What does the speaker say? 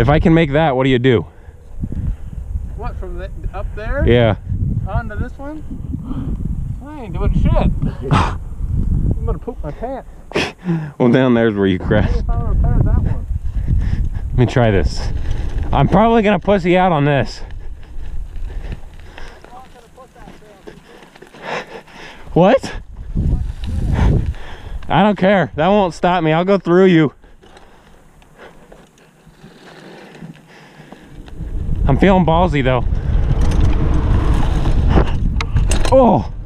If I can make that, what do you do? What, from the, up there? Yeah. Onto this one? I ain't doing shit. I'm gonna poop my pants. Well, down there's where you crash. If I would repair that one. Let me try this. I'm probably gonna pussy out on this. What? I don't care. That won't stop me. I'll go through you. I'm feeling ballsy though. Oh.